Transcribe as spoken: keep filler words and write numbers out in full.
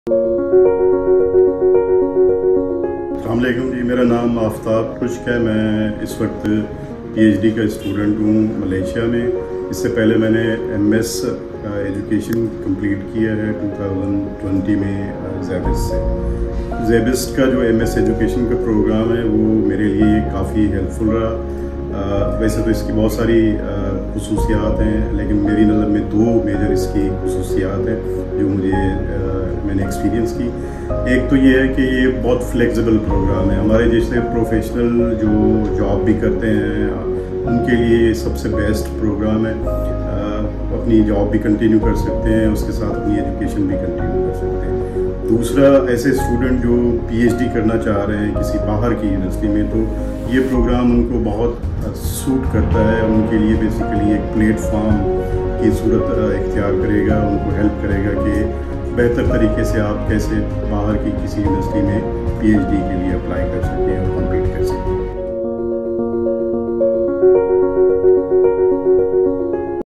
अस्सलाम वालेकुम जी, मेरा नाम आफ्ताब खुश्क है। मैं इस वक्त पीएचडी का स्टूडेंट हूँ मलेशिया में। इससे पहले मैंने एमएस एजुकेशन कंप्लीट किया है दो हज़ार बीस में ज़ेबिस्ट से। ज़ेबिस्ट का जो एमएस एजुकेशन का प्रोग्राम है वो मेरे लिए काफ़ी हेल्पफुल रहा। आ, वैसे तो इसकी बहुत सारी खसूसियात हैं, लेकिन मेरी नज़र में दो मेजर इसकी खसूसियात हैं जो मुझे आ, मैंने एक्सपीरियंस की। एक तो ये है कि ये बहुत फ्लेक्सिबल प्रोग्राम है। हमारे जैसे प्रोफेशनल जो जॉब भी करते हैं उनके लिए ये सबसे बेस्ट प्रोग्राम है। आ, अपनी जॉब भी कंटिन्यू कर सकते हैं, उसके साथ अपनी एजुकेशन भी कंटिन्यू कर सकते हैं। दूसरा, ऐसे स्टूडेंट जो पीएचडी करना चाह रहे हैं किसी बाहर की यूनिवर्सिटी में, तो ये प्रोग्राम उनको बहुत सूट करता है। उनके लिए बेसिकली एक प्लेटफॉर्म की सूरत इख्तियार करेगा, उनको हेल्प करेगा कि बेहतर तरीके से आप कैसे बाहर की किसी यूनिवर्सिटी में पीएचडी के लिए अप्लाई कर सकें और कंप्लीट